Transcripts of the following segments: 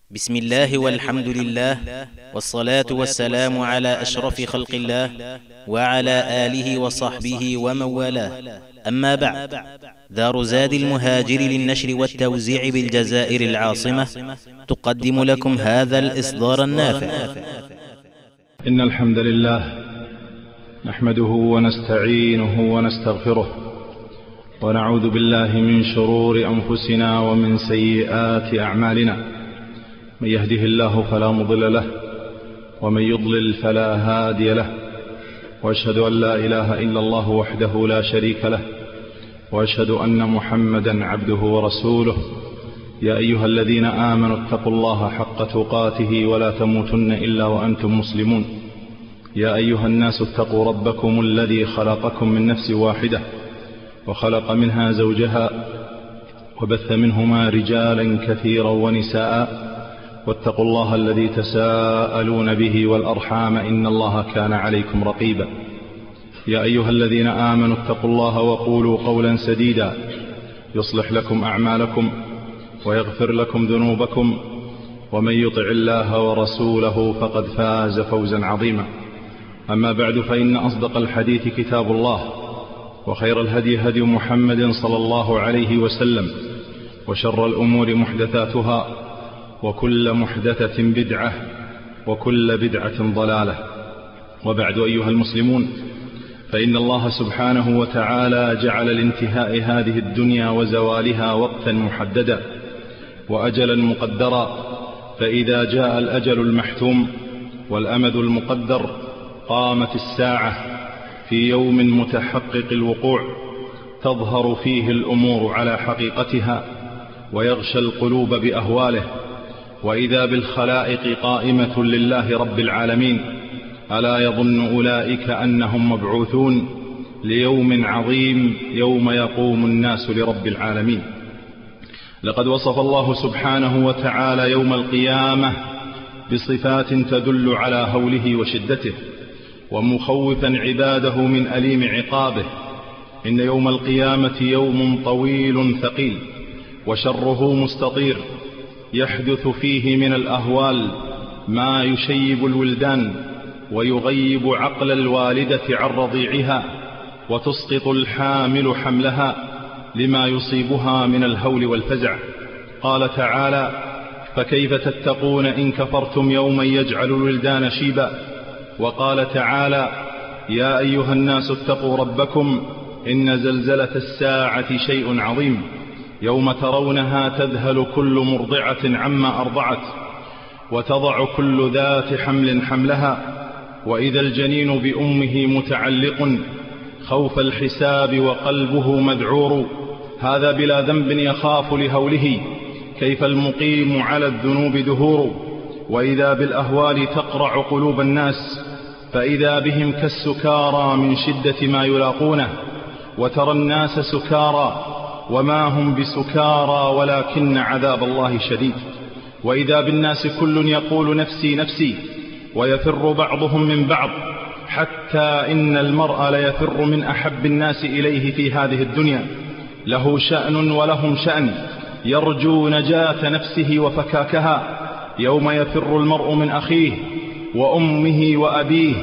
بسم الله والحمد لله، والصلاة والسلام على أشرف خلق الله وعلى آله وصحبه ومن والاه. أما بعد، دار زاد المهاجر للنشر والتوزيع بالجزائر العاصمة تقدم لكم هذا الإصدار النافع. إن الحمد لله نحمده ونستعينه ونستغفره، ونعوذ بالله من شرور أنفسنا ومن سيئات أعمالنا. من يهده الله فلا مضل له، ومن يضلل فلا هادي له، وأشهد أن لا إله إلا الله وحده لا شريك له، وأشهد أن محمدا عبده ورسوله. يا أيها الذين آمنوا اتقوا الله حق تقاته ولا تموتن إلا وأنتم مسلمون. يا أيها الناس اتقوا ربكم الذي خلقكم من نفس واحدة، وخلق منها زوجها، وبث منهما رجالا كثيرا ونساء، واتقوا الله الذي تساءلون به والأرحام إن الله كان عليكم رقيبا. يا أيها الذين آمنوا اتقوا الله وقولوا قولا سديدا يصلح لكم أعمالكم ويغفر لكم ذنوبكم، ومن يطع الله ورسوله فقد فاز فوزا عظيما. أما بعد، فإن أصدق الحديث كتاب الله، وخير الهدي هدي محمد صلى الله عليه وسلم، وشر الأمور محدثاتها، وكل محدثة بدعة، وكل بدعة ضلالة. وبعد، أيها المسلمون، فإن الله سبحانه وتعالى جعل لانتهاء هذه الدنيا وزوالها وقتا محددا وأجلا مقدرا، فإذا جاء الأجل المحتوم والأمد المقدر قامت الساعة في يوم متحقق الوقوع، تظهر فيه الأمور على حقيقتها ويغشى القلوب بأهواله، وإذا بالخلائق قائمة لله رب العالمين. ألا يظن أولئك أنهم مبعوثون ليوم عظيم يوم يقوم الناس لرب العالمين. لقد وصف الله سبحانه وتعالى يوم القيامة بصفات تدل على هوله وشدته، ومخوفا عباده من أليم عقابه. إن يوم القيامة يوم طويل ثقيل، وشره مستطير، يحدث فيه من الأهوال ما يشيب الولدان ويغيب عقل الوالدة عن رضيعها، وتسقط الحامل حملها لما يصيبها من الهول والفزع. قال تعالى: فكيف تتقون إن كفرتم يوما يجعل الولدان شيبا. وقال تعالى: يا أيها الناس اتقوا ربكم إن زلزلة الساعة شيء عظيم، يوم ترونها تذهل كل مرضعة عما أرضعت، وتضع كل ذات حمل حملها، وإذا الجنين بأمه متعلق خوف الحساب وقلبه مذعور، هذا بلا ذنب يخاف لهوله، كيف المقيم على الذنوب دهور. وإذا بالأهوال تقرع قلوب الناس، فإذا بهم كالسكارى من شدة ما يلاقونه، وترى الناس سكارى وما هم بسكارى ولكن عذاب الله شديد. وإذا بالناس كل يقول نفسي نفسي، ويفر بعضهم من بعض، حتى إن المرء ليفر من أحب الناس إليه في هذه الدنيا، له شأن ولهم شأن، يرجو نجاة نفسه وفكاكها. يوم يفر المرء من أخيه وأمه وأبيه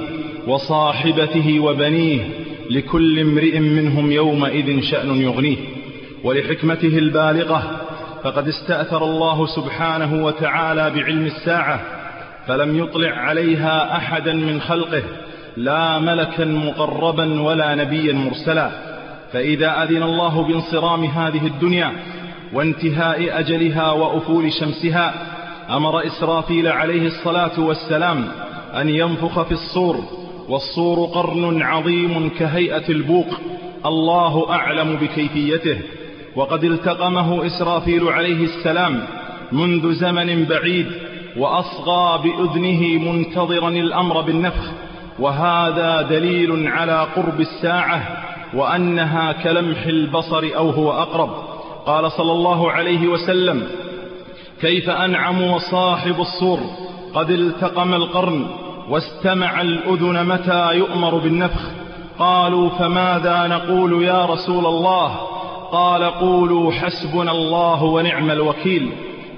وصاحبته وبنيه، لكل امرئ منهم يومئذ شأن يغنيه. ولحكمته البالغة فقد استأثر الله سبحانه وتعالى بعلم الساعة، فلم يطلع عليها أحدا من خلقه، لا ملكا مقربا ولا نبيا مرسلا. فإذا أذن الله بانصرام هذه الدنيا وانتهاء أجلها وأفول شمسها، أمر إسرافيل عليه الصلاة والسلام أن ينفخ في الصور، والصور قرن عظيم كهيئة البوق، الله أعلم بكيفيته، وقد التقمه إسرافيل عليه السلام منذ زمن بعيد، وأصغى بأذنه منتظرا الأمر بالنفخ، وهذا دليل على قرب الساعة وأنها كلمح البصر أو هو أقرب. قال صلى الله عليه وسلم: كيف أنعم وصاحب الصور قد التقم القرن واستمع الأذن متى يؤمر بالنفخ. قالوا: فماذا نقول يا رسول الله؟ قال: قولوا حسبنا الله ونعم الوكيل.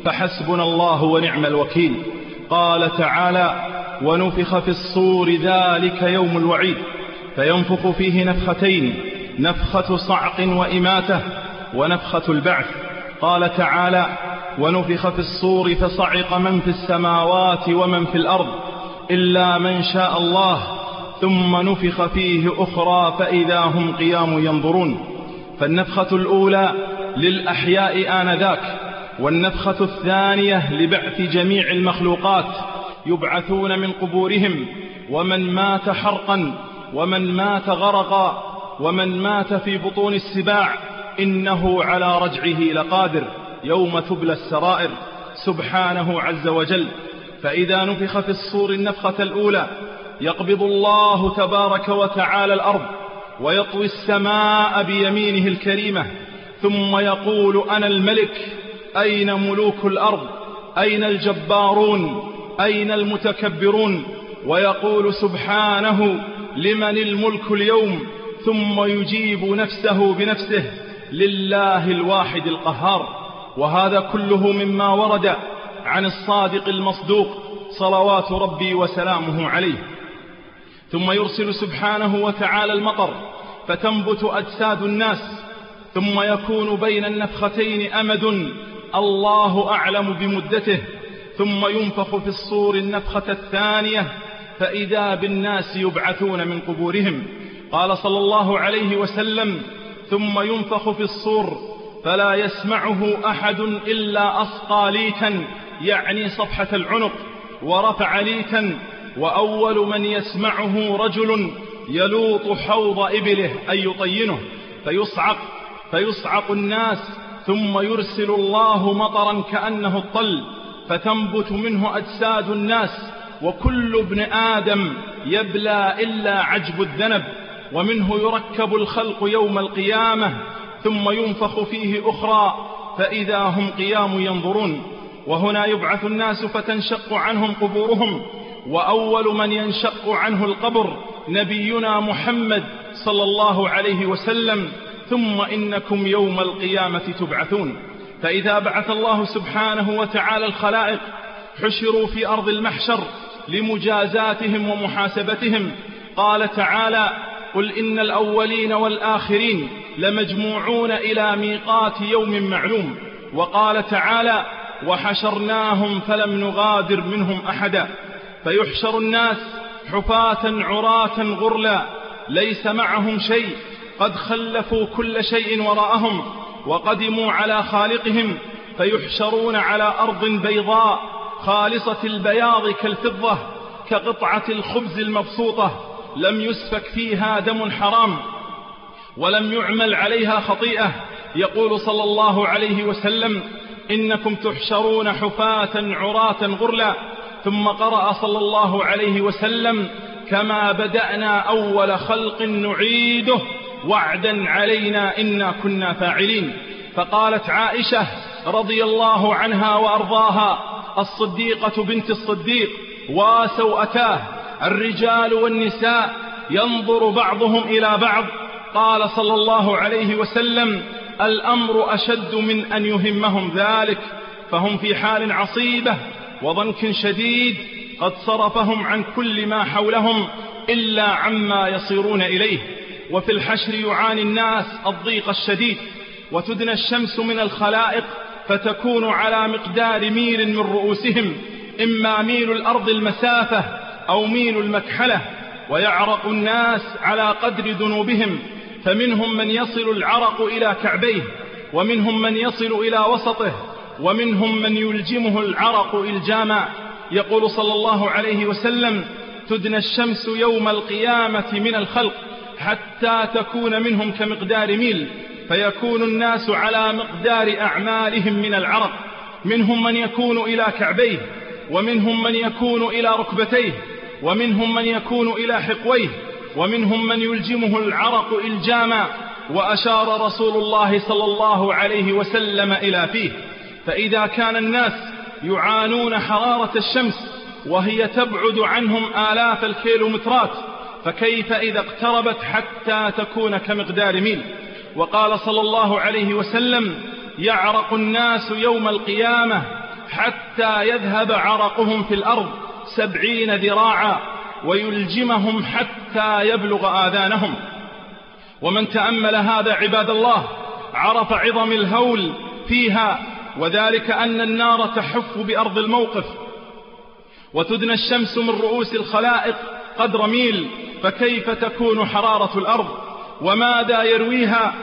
فحسبنا الله ونعم الوكيل. قال تعالى: ونفخ في الصور ذلك يوم الوعيد، فينفخ فيه نفختين، نفخة صعق وإماتة ونفخة البعث. قال تعالى: ونفخ في الصور فصعق من في السماوات ومن في الأرض إلا من شاء الله، ثم نفخ فيه أخرى فإذا هم قيام ينظرون. فالنفخة الأولى للأحياء آنذاك، والنفخة الثانية لبعث جميع المخلوقات، يبعثون من قبورهم، ومن مات حرقا ومن مات غرقا ومن مات في بطون السباع إنه على رجعه لقادر يوم تبلى السرائر سبحانه عز وجل. فإذا نفخ في الصور النفخة الأولى يقبض الله تبارك وتعالى الأرض ويطوي السماء بيمينه الكريمة، ثم يقول: أنا الملك، أين ملوك الأرض؟ أين الجبارون؟ أين المتكبرون؟ ويقول سبحانه: لمن الملك اليوم؟ ثم يجيب نفسه بنفسه: لله الواحد القهار. وهذا كله مما ورد عن الصادق المصدوق صلوات ربي وسلامه عليه. ثم يرسل سبحانه وتعالى المطر فتنبت أجساد الناس، ثم يكون بين النفختين أمد الله أعلم بمدته، ثم ينفخ في الصور النفخة الثانية فإذا بالناس يبعثون من قبورهم. قال صلى الله عليه وسلم: ثم ينفخ في الصور فلا يسمعه أحد إلا أصقى ليتا، يعني صفحة العنق، ورفع ليتا، وأول من يسمعه رجل يلوط حوض إبله أي يطينه فيصعق الناس، ثم يرسل الله مطرا كأنه الطل فتنبت منه أجساد الناس، وكل ابن آدم يبلى إلا عجب الذنب، ومنه يركب الخلق يوم القيامة، ثم ينفخ فيه أخرى فإذا هم قيام ينظرون. وهنا يبعث الناس فتنشق عنهم قبورهم، وأول من ينشق عنه القبر نبينا محمد صلى الله عليه وسلم: ثم إنكم يوم القيامة تبعثون. فإذا بعث الله سبحانه وتعالى الخلائق حشروا في أرض المحشر لمجازاتهم ومحاسبتهم. قال تعالى: قل إن الأولين والآخرين لمجموعون إلى ميقات يوم معلوم. وقال تعالى: وحشرناهم فلم نغادر منهم أحدا. فيحشر الناس حفاة عراة غرلا ليس معهم شيء، قد خلفوا كل شيء وراءهم وقدموا على خالقهم، فيحشرون على أرض بيضاء خالصة البياض كالفضة، كقطعة الخبز المبسوطة، لم يسفك فيها دم حرام ولم يعمل عليها خطيئة. يقول صلى الله عليه وسلم: إنكم تحشرون حفاة عراة غرلا. ثم قرأ صلى الله عليه وسلم: كما بدأنا أول خلق نعيده وعدا علينا إنا كنا فاعلين. فقالت عائشة رضي الله عنها وأرضاها الصديقة بنت الصديق وسوءتاه: الرجال والنساء ينظر بعضهم إلى بعض. قال صلى الله عليه وسلم: الأمر أشد من أن يهمهم ذلك، فهم في حال عصيبة وضنك شديد قد صرفهم عن كل ما حولهم إلا عما يصيرون إليه. وفي الحشر يعاني الناس الضيق الشديد، وتدنى الشمس من الخلائق فتكون على مقدار ميل من رؤوسهم، إما ميل الأرض المسافة أو ميل المكحلة، ويعرق الناس على قدر ذنوبهم، فمنهم من يصل العرق إلى كعبيه، ومنهم من يصل إلى وسطه، ومنهم من يلجمه العرق إلجاما. يقول صلى الله عليه وسلم: تدنى الشمس يوم القيامة من الخلق حتى تكون منهم كمقدار ميل، فيكون الناس على مقدار أعمالهم من العرق، منهم من يكون إلى كعبيه، ومنهم من يكون إلى ركبتيه، ومنهم من يكون إلى حقويه، ومنهم من يلجمه العرق إلجاما. وأشار رسول الله صلى الله عليه وسلم إلى فيه. فإذا كان الناس يعانون حرارة الشمس وهي تبعد عنهم آلاف الكيلومترات، فكيف إذا اقتربت حتى تكون كمقدار ميل؟ وقال صلى الله عليه وسلم: يعرق الناس يوم القيامة حتى يذهب عرقهم في الأرض 70 ذراعا ويلجمهم حتى يبلغ آذانهم. ومن تأمل هذا عباد الله عرف عظم الهول فيها، وذلك أن النار تحف بأرض الموقف وتدنى الشمس من رؤوس الخلائق قدر ميل، فكيف تكون حرارة الأرض؟ وماذا يرويها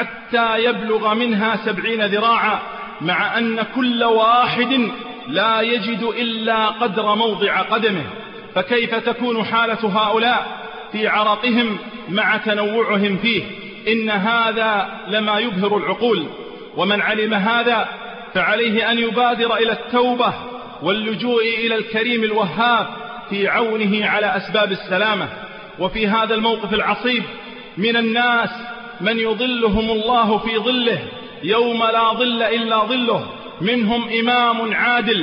حتى يبلغ منها 70 ذراعا، مع أن كل واحد لا يجد إلا قدر موضع قدمه؟ فكيف تكون حالة هؤلاء في عرقهم مع تنوعهم فيه؟ إن هذا لما يبهر العقول. ومن علم هذا فعليه أن يبادر إلى التوبة واللجوء إلى الكريم الوهاب في عونه على أسباب السلامة. وفي هذا الموقف العصيب من الناس من يظلهم الله في ظله يوم لا ظل إلا ظله، منهم إمام عادل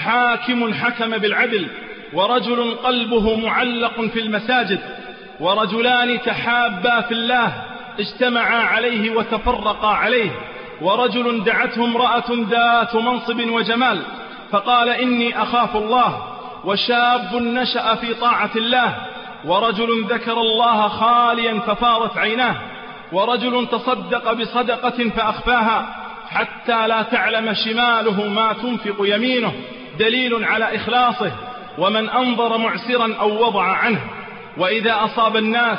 حاكم حكم بالعدل، ورجل قلبه معلق في المساجد، ورجلان تحابا في الله اجتمعا عليه وتفرقا عليه، ورجل دعته امرأة ذات منصب وجمال فقال إني أخاف الله، وشاب نشأ في طاعة الله، ورجل ذكر الله خاليا ففاضت عيناه، ورجل تصدق بصدقة فأخفاها حتى لا تعلم شماله ما تنفق يمينه، دليل على إخلاصه. ومن أنظر معسرا أو وضع عنه. وإذا أصاب الناس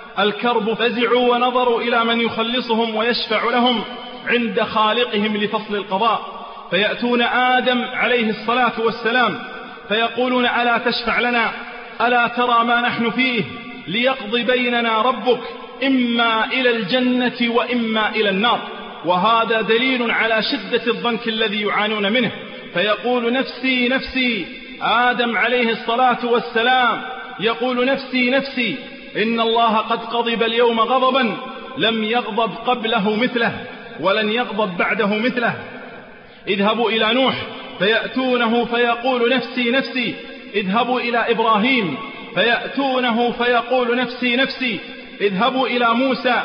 الكرب فزعوا ونظروا إلى من يخلصهم ويشفع لهم عند خالقهم لفصل القضاء، فيأتون آدم عليه الصلاة والسلام فيقولون ألا تشفع لنا؟ ألا ترى ما نحن فيه؟ ليقضي بيننا ربك إما إلى الجنة وإما إلى النار. وهذا دليل على شدة الضنك الذي يعانون منه. فيقول نفسي نفسي، آدم عليه الصلاة والسلام يقول نفسي نفسي، إن الله قد غضب اليوم غضبا لم يغضب قبله مثله ولن يغضب بعده مثله. اذهبوا إلى نوح فيأتونه فيقول نفسي نفسي، اذهبوا إلى إبراهيم فيأتونه فيقول نفسي نفسي، اذهبوا إلى موسى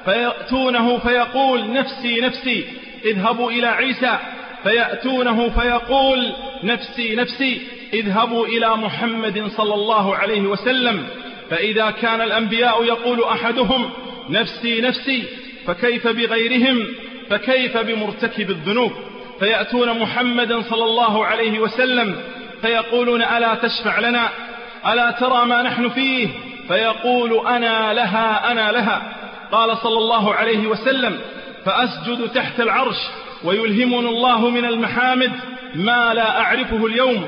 فيأتونه فيقول نفسي نفسي، اذهبوا إلى عيسى فيأتونه فيقول نفسي نفسي، اذهبوا إلى محمد صلى الله عليه وسلم. فإذا كان الأنبياء يقول أحدهم نفسي نفسي فكيف بغيرهم؟ فكيف بمرتكب الذنوب؟ فيأتون محمدا صلى الله عليه وسلم فيقولون ألا تشفع لنا؟ ألا ترى ما نحن فيه؟ فيقول أنا لها أنا لها. قال صلى الله عليه وسلم فأسجد تحت العرش ويلهمني الله من المحامد ما لا أعرفه اليوم،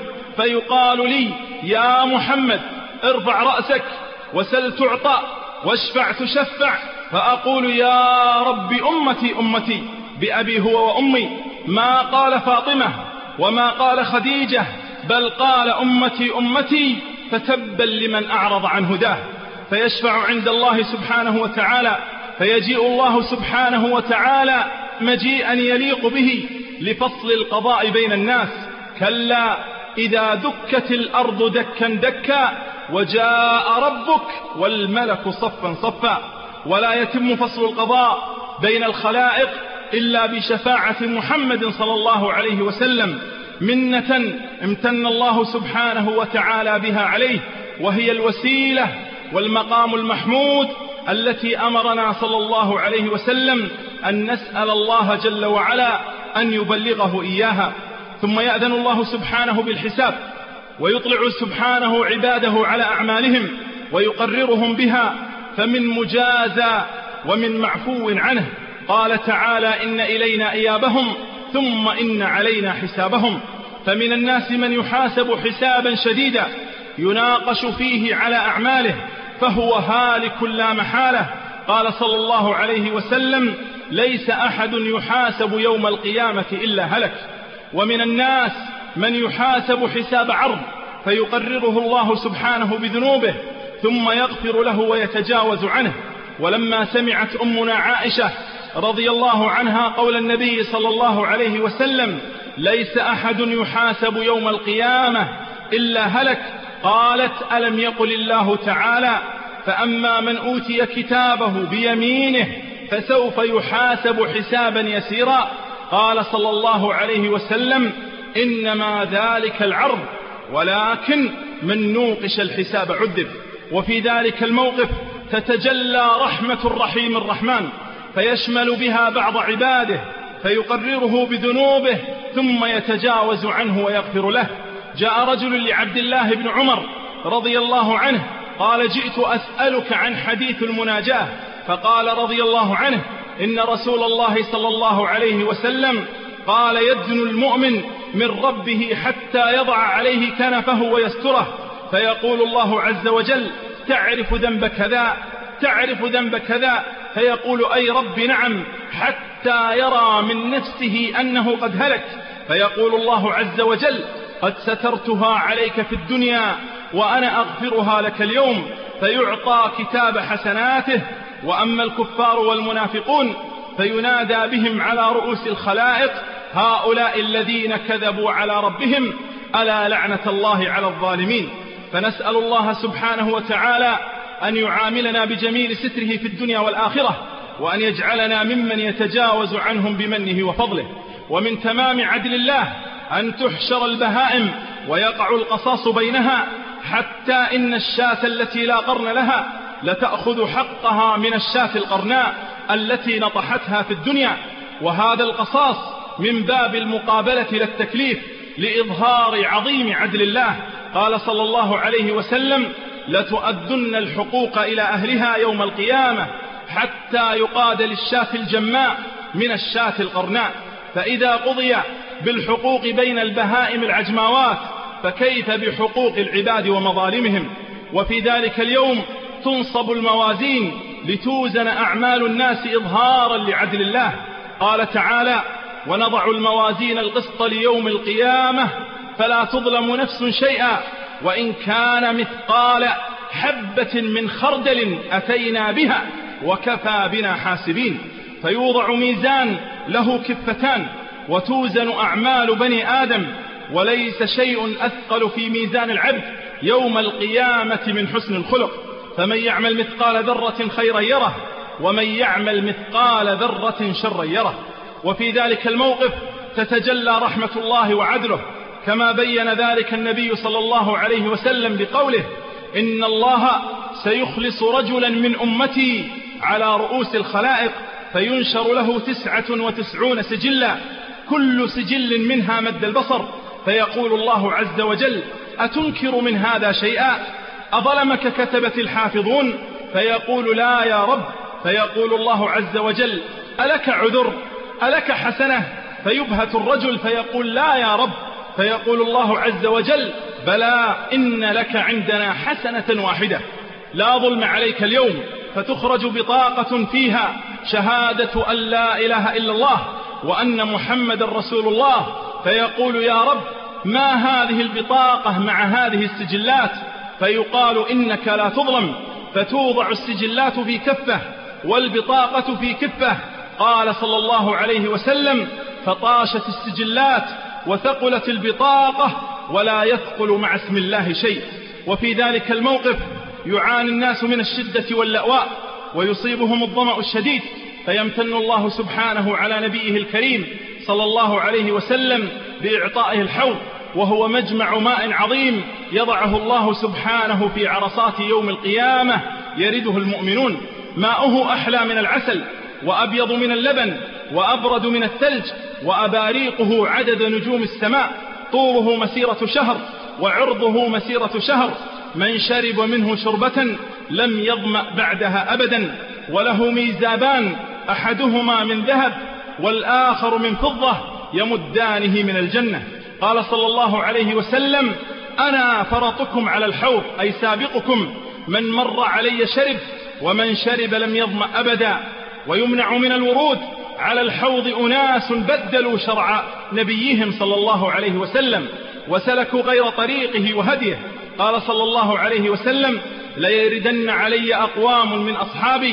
فيقال لي يا محمد ارفع رأسك وسل تعطى واشفع تشفع، فأقول يا رب أمتي أمتي بأبي هو وأمي، ما قال فاطمة وما قال خديجة بل قال أمتي أمتي، فتبا لمن أعرض عن هداه. فيشفع عند الله سبحانه وتعالى، فيجيء الله سبحانه وتعالى مجيئا يليق به لفصل القضاء بين الناس. كلا إذا دكت الأرض دكا دكا وجاء ربك والملك صفا صفا. ولا يتم فصل القضاء بين الخلائق إلا بشفاعة محمد صلى الله عليه وسلم، منة امتن الله سبحانه وتعالى بها عليه، وهي الوسيلة والمقام المحمود التي أمرنا صلى الله عليه وسلم أن نسأل الله جل وعلا أن يبلغه إياها. ثم يأذن الله سبحانه بالحساب ويطلع سبحانه عباده على أعمالهم ويقررهم بها، فمن مجازى ومن معفو عنه. قال تعالى إن إلينا إيابهم ثم إن علينا حسابهم. فمن الناس من يحاسب حسابا شديدا يناقش فيه على أعماله فهو هالك لا محالة. قال صلى الله عليه وسلم ليس أحد يحاسب يوم القيامة إلا هلك. ومن الناس من يحاسب حساب عرض فيقرره الله سبحانه بذنوبه ثم يغفر له ويتجاوز عنه. ولما سمعت أمنا عائشة رضي الله عنها قول النبي صلى الله عليه وسلم ليس أحد يحاسب يوم القيامة إلا هلك، قالت ألم يقل الله تعالى فأما من أوتي كتابه بيمينه فسوف يحاسب حسابا يسيرا. قال صلى الله عليه وسلم إنما ذلك العرض، ولكن من نوقش الحساب عذب. وفي ذلك الموقف تتجلى رحمة الرحيم الرحمن، فيشمل بها بعض عباده فيقرره بذنوبه ثم يتجاوز عنه ويغفر له. جاء رجل لعبد الله بن عمر رضي الله عنه قال: جئت أسألك عن حديث المناجاة. فقال رضي الله عنه: إن رسول الله صلى الله عليه وسلم قال: يدنو المؤمن من ربه حتى يضع عليه كنفه ويستره، فيقول الله عز وجل: تعرف ذنب كذا، تعرف ذنب كذا، فيقول: أي رب نعم، حتى يرى من نفسه أنه قد هلك، فيقول الله عز وجل: قد سترتها عليك في الدنيا وأنا أغفرها لك اليوم، فيعطى كتاب حسناته. وأما الكفار والمنافقون فينادى بهم على رؤوس الخلائق: هؤلاء الذين كذبوا على ربهم، ألا لعنة الله على الظالمين. فنسأل الله سبحانه وتعالى أن يعاملنا بجميل ستره في الدنيا والآخرة، وأن يجعلنا ممن يتجاوز عنهم بمنه وفضله. ومن تمام عدل الله أن تحشر البهائم ويقع القصاص بينها، حتى إن الشاة التي لا قرن لها لتأخذ حقها من الشاة القرناء التي نطحتها في الدنيا. وهذا القصاص من باب المقابلة للتكليف لإظهار عظيم عدل الله. قال صلى الله عليه وسلم: لتؤدن الحقوق إلى أهلها يوم القيامة حتى يقاد للشاة الجماء من الشاة القرناء. فإذا قضي بالحقوق بين البهائم العجماوات فكيف بحقوق العباد ومظالمهم؟ وفي ذلك اليوم تنصب الموازين لتوزن أعمال الناس إظهارا لعدل الله. قال تعالى: ونضع الموازين القسط ليوم القيامة فلا تظلم نفس شيئا وإن كان مثقال حبة من خردل أتينا بها وكفى بنا حاسبين. فيوضع ميزان له كفتان وتوزن أعمال بني آدم، وليس شيء أثقل في ميزان العبد يوم القيامة من حسن الخلق. فمن يعمل مثقال ذرة خيرا يره ومن يعمل مثقال ذرة شرا يره. وفي ذلك الموقف تتجلى رحمة الله وعدله، كما بين ذلك النبي صلى الله عليه وسلم بقوله: إن الله سيخلص رجلا من أمتي على رؤوس الخلائق فينشر له 99 سجلا، كل سجل منها مد البصر، فيقول الله عز وجل: أتنكر من هذا شيئا؟ أظلمك كتبت الحافظون؟ فيقول: لا يا رب. فيقول الله عز وجل: ألك عذر؟ ألك حسنة؟ فيبهت الرجل فيقول: لا يا رب. فيقول الله عز وجل: بلى، إن لك عندنا حسنة واحدة. لا ظلم عليك اليوم، فتخرج بطاقة فيها شهادة أن لا إله إلا الله وأن محمد رسول الله. فيقول: يا رب، ما هذه البطاقة مع هذه السجلات؟ فيقال: إنك لا تظلم. فتوضع السجلات في كفة والبطاقة في كفة. قال صلى الله عليه وسلم: فطاشت السجلات وثقلت البطاقة ولا يثقل مع اسم الله شيء. وفي ذلك الموقف يعاني الناس من الشدة واللأواء ويصيبهم الظمأ الشديد، فيمتن الله سبحانه على نبيه الكريم صلى الله عليه وسلم بإعطائه الحوض، وهو مجمع ماء عظيم يضعه الله سبحانه في عرصات يوم القيامة يرده المؤمنون. ماؤه أحلى من العسل وأبيض من اللبن وأبرد من الثلج، وأباريقه عدد نجوم السماء، طوله مسيرة شهر وعرضه مسيرة شهر. من شرب منه شربة لم يظمأ بعدها أبدا. وله ميزابان، أحدهما من ذهب والآخر من فضة، يمدانه من الجنة. قال صلى الله عليه وسلم: أنا فرطكم على الحوض، أي سابقكم، من مر علي شرب ومن شرب لم يظمأ أبدا. ويمنع من الورود على الحوض أناس بدلوا شرع نبيهم صلى الله عليه وسلم وسلكوا غير طريقه وهديه. قال صلى الله عليه وسلم: ليردن علي أقوام من أصحابي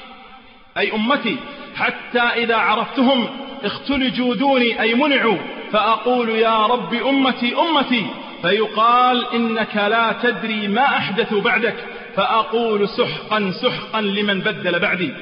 أي أمتي حتى إذا عرفتهم اختلجوا دوني أي منعوا، فأقول: يا رب أمتي أمتي، فيقال: إنك لا تدري ما أحدث بعدك، فأقول: سحقا سحقا لمن بدل بعدي.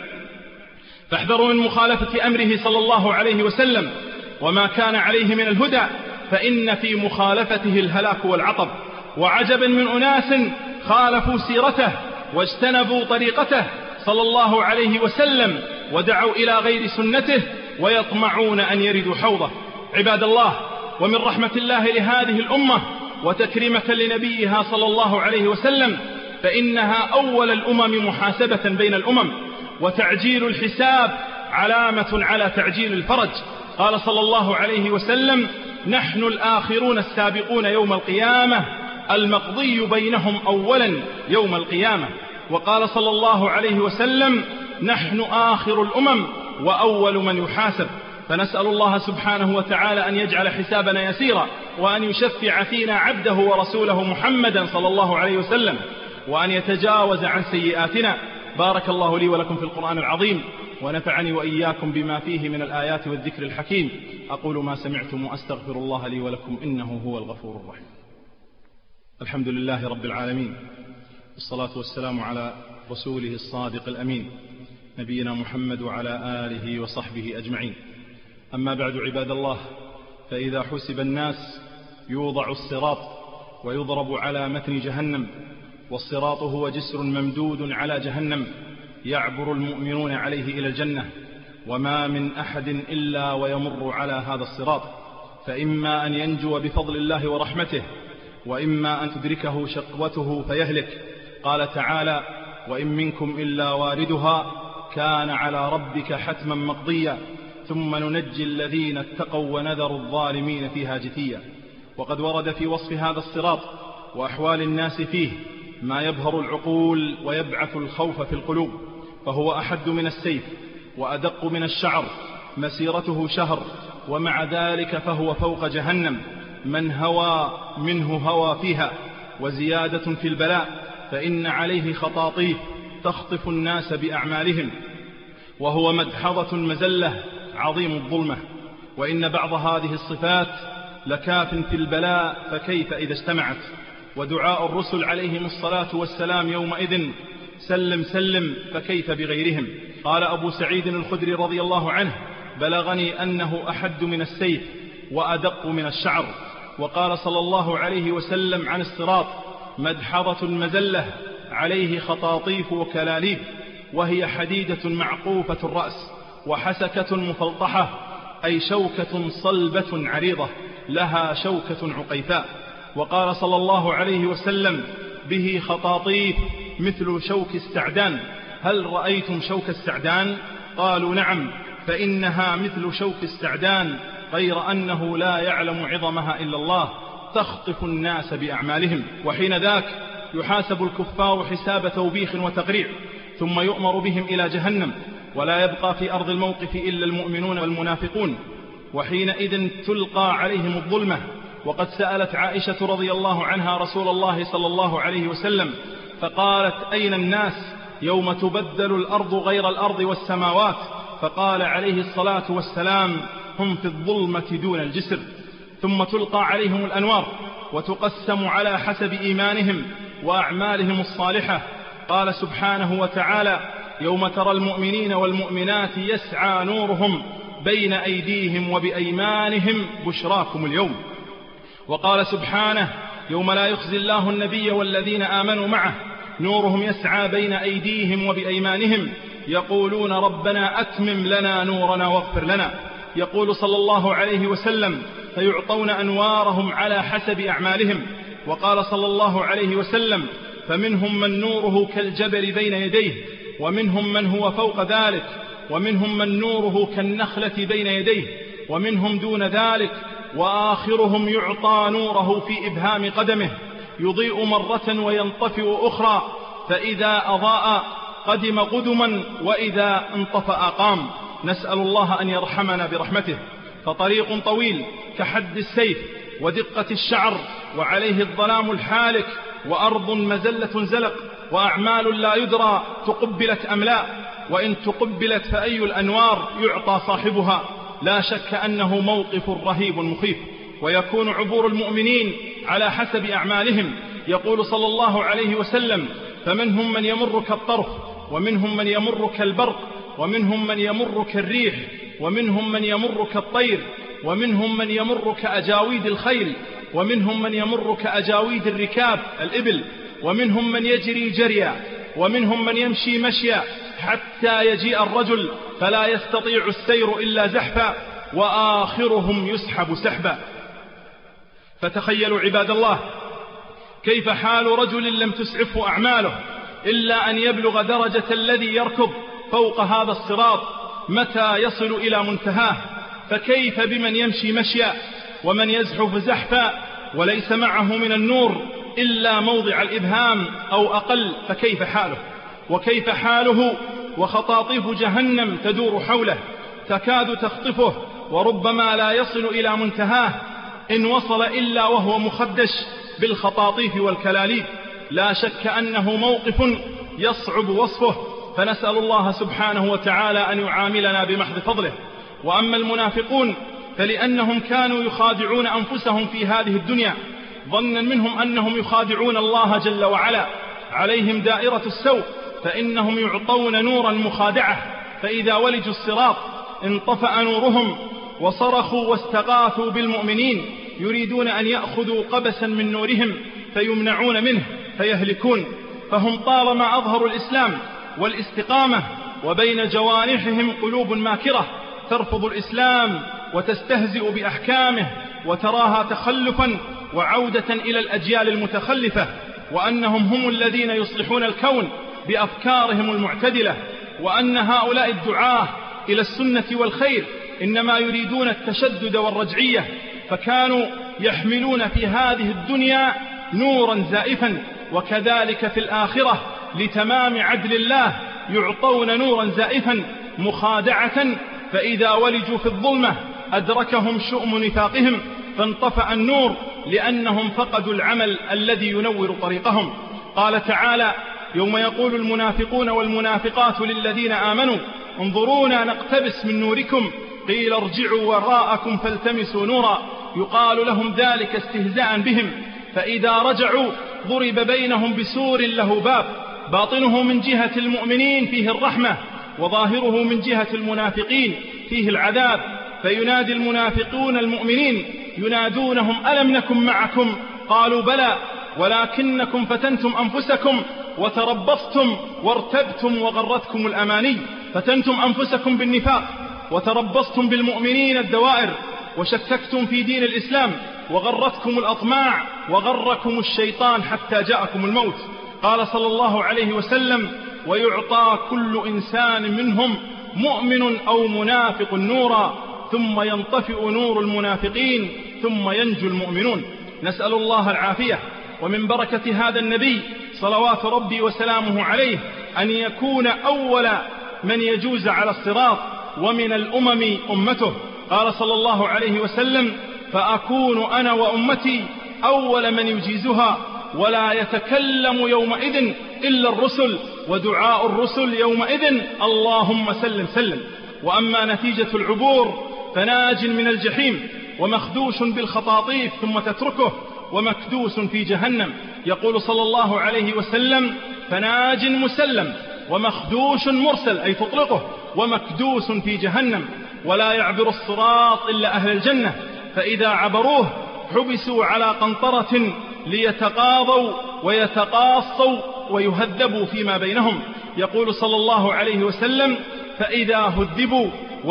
فاحذروا من مخالفة أمره صلى الله عليه وسلم وما كان عليه من الهدى، فإن في مخالفته الهلاك والعطب. وعجبا من أناس خالفوا سيرته واجتنبوا طريقته صلى الله عليه وسلم ودعوا إلى غير سنته ويطمعون أن يردوا حوضه. عباد الله، ومن رحمة الله لهذه الأمة وتكريمة لنبيها صلى الله عليه وسلم فإنها أول الأمم محاسبة بين الأمم، وتعجيل الحساب علامة على تعجيل الفرج. قال صلى الله عليه وسلم: نحن الآخرون السابقون يوم القيامة، المقضي بينهم أولا يوم القيامة. وقال صلى الله عليه وسلم: نحن آخر الأمم وأول من يحاسب. فنسأل الله سبحانه وتعالى أن يجعل حسابنا يسيرا، وأن يشفع فينا عبده ورسوله محمدا صلى الله عليه وسلم، وأن يتجاوز عن سيئاتنا. بارك الله لي ولكم في القرآن العظيم، ونفعني وإياكم بما فيه من الآيات والذكر الحكيم. أقول ما سمعتم وأستغفر الله لي ولكم إنه هو الغفور الرحيم. الحمد لله رب العالمين، والصلاة والسلام على رسوله الصادق الأمين نبينا محمد وعلى آله وصحبه أجمعين. أما بعد، عباد الله، فإذا حسب الناس يوضع الصراط ويضرب على متن جهنم، والصراط هو جسر ممدود على جهنم يعبر المؤمنون عليه إلى الجنة، وما من أحد إلا ويمر على هذا الصراط، فإما أن ينجو بفضل الله ورحمته، وإما أن تدركه شقوته فيهلك. قال تعالى: وإن منكم إلا واردها كان على ربك حتما مقضيا ثم ننجي الذين اتقوا ونذر الظالمين فيها جثيا. وقد ورد في وصف هذا الصراط وأحوال الناس فيه ما يبهر العقول ويبعث الخوف في القلوب، فهو أحد من السيف وأدق من الشعر، مسيرته شهر، ومع ذلك فهو فوق جهنم، من هوى منه هوى فيها. وزيادة في البلاء، فإن عليه خطاطيف تخطف الناس بأعمالهم، وهو مدحضة مزلة عظيم الظلمة. وإن بعض هذه الصفات لكاف في البلاء، فكيف إذا اجتمعت. ودعاء الرسل عليهم الصلاة والسلام يومئذ: سلم سلم، فكيف بغيرهم. قال أبو سعيد الخدري رضي الله عنه: بلغني أنه أحد من السيف وأدق من الشعر. وقال صلى الله عليه وسلم عن الصراط: مدحضة مزلة عليه خطاطيف وكلاليب، وهي حديدة معقوفة الرأس وحسكة مفلطحة، أي شوكة صلبة عريضة لها شوكة عقيفاء. وقال صلى الله عليه وسلم: به خطاطيف مثل شوك السعدان. هل رأيتم شوك السعدان؟ قالوا: نعم، فإنها مثل شوك السعدان، غير أنه لا يعلم عظمها إلا الله، تخطف الناس بأعمالهم. وحين ذاك يحاسب الكفار حساب توبيخ وتقريع، ثم يؤمر بهم إلى جهنم، ولا يبقى في أرض الموقف إلا المؤمنون والمنافقون. وحينئذ تلقى عليهم الظلمة. وقد سألت عائشة رضي الله عنها رسول الله صلى الله عليه وسلم فقالت: أين الناس يوم تبدل الأرض غير الأرض والسماوات؟ فقال عليه الصلاة والسلام: هم في الظلمة دون الجسر. ثم تلقى عليهم الأنوار وتقسم على حسب إيمانهم وأعمالهم الصالحة. قال سبحانه وتعالى: يوم ترى المؤمنين والمؤمنات يسعى نورهم بين أيديهم وبأيمانهم بشراكم اليوم. وقال سبحانه: يوم لا يخزي الله النبي والذين آمنوا معه نورهم يسعى بين أيديهم وبأيمانهم يقولون ربنا أتمم لنا نورنا واغفر لنا. يقول صلى الله عليه وسلم: فيعطون أنوارهم على حسب أعمالهم. وقال صلى الله عليه وسلم: فمنهم من نوره كالجبل بين يديه، ومنهم من هو فوق ذلك، ومنهم من نوره كالنخلة بين يديه، ومنهم دون ذلك، وآخرهم يعطى نوره في إبهام قدمه، يضيء مرة وينطفئ أخرى، فإذا أضاء قدم قدما، وإذا انطفأ قام. نسأل الله أن يرحمنا برحمته. فطريق طويل كحد السيف ودقة الشعر، وعليه الظلام الحالك، وأرض مزلة زلق، وأعمال لا يدرى تقبلت أم لا، وإن تقبلت فأي الأنوار يعطى صاحبها. لا شك أنه موقف رهيب مخيف، ويكون عبور المؤمنين على حسب أعمالهم. يقول صلى الله عليه وسلم: فمنهم من يمر كالطرف، ومنهم من يمر كالبرق، ومنهم من يمر كالريح، ومنهم من يمر كالطير، ومنهم من يمر كأجاويد الخيل، ومنهم من يمر كأجاويد الركاب الإبل، ومنهم من يجري جريا، ومنهم من يمشي مشيا، حتى يجيء الرجل فلا يستطيع السير إلا زحفا، وآخرهم يسحب سحبا. فتخيلوا عباد الله كيف حال رجل لم تسعفه أعماله إلا أن يبلغ درجة الذي يركض فوق هذا الصراط متى يصل إلى منتهاه، فكيف بمن يمشي مشيا ومن يزحف زحفا وليس معه من النور إلا موضع الإبهام أو أقل، فكيف حاله؟ وكيف حاله وخطاطيف جهنم تدور حوله تكاد تخطفه، وربما لا يصل إلى منتهاه إن وصل إلا وهو مخدش بالخطاطيف والكلاليب. لا شك أنه موقف يصعب وصفه، فنسأل الله سبحانه وتعالى أن يعاملنا بمحض فضله. وأما المنافقون فلأنهم كانوا يخادعون أنفسهم في هذه الدنيا ظنا منهم أنهم يخادعون الله جل وعلا، عليهم دائرة السوء، فإنهم يعطون نورا مخادعة، فإذا ولجوا الصراط انطفأ نورهم وصرخوا واستغاثوا بالمؤمنين يريدون أن يأخذوا قبسا من نورهم فيمنعون منه فيهلكون. فهم طالما أظهروا الإسلام والاستقامة وبين جوانحهم قلوب ماكرة ترفض الإسلام وتستهزئ بأحكامه وتراها تخلفا وعودة إلى الأجيال المتخلفة، وأنهم هم الذين يصلحون الكون بأفكارهم المعتدلة، وأن هؤلاء الدعاة إلى السنة والخير إنما يريدون التشدد والرجعية، فكانوا يحملون في هذه الدنيا نورا زائفا، وكذلك في الآخرة لتمام عدل الله يعطون نورا زائفا مخادعة، فإذا ولجوا في الظلمة أدركهم شؤم نفاقهم فانطفأ النور لأنهم فقدوا العمل الذي ينور طريقهم. قال تعالى: يوم يقول المنافقون والمنافقات للذين آمنوا انظرونا نقتبس من نوركم قيل ارجعوا وراءكم فالتمسوا نورا، يقال لهم ذلك استهزاء بهم، فإذا رجعوا ضرب بينهم بسور له باب باطنه من جهة المؤمنين فيه الرحمة وظاهره من جهة المنافقين فيه العذاب، فينادي المنافقون المؤمنين ينادونهم ألم نكن معكم قالوا بلى ولكنكم فتنتم أنفسكم وتربصتم وارتبتم وغرتكم الأماني. فتنتم أنفسكم بالنفاق وتربصتم بالمؤمنين الدوائر وشككتم في دين الإسلام وغرتكم الأطماع وغركم الشيطان حتى جاءكم الموت. قال صلى الله عليه وسلم: ويعطى كل إنسان منهم مؤمن أو منافق نورا ثم ينطفئ نور المنافقين ثم ينجو المؤمنون. نسأل الله العافية. ومن بركة هذا النبي صلوات ربي وسلامه عليه أن يكون أول من يجوز على الصراط ومن الأمم أمته. قال صلى الله عليه وسلم: فأكون أنا وأمتي أول من يجيزها ولا يتكلم يومئذ إلا الرسل ودعاء الرسل يومئذ اللهم سلم سلم. وأما نتيجة العبور فناج من الجحيم ومخدوش بالخطاطيف ثم تتركه ومكدوس في جهنم. يقول صلى الله عليه وسلم: فناج مسلم ومخدوش مرسل، أي تطلقه، ومكدوس في جهنم. ولا يعبر الصراط إلا أهل الجنة، فإذا عبروه حبسوا على قنطرة ليتقاضوا ويتقاصوا ويهذبوا فيما بينهم. يقول صلى الله عليه وسلم: فإذا هذبوا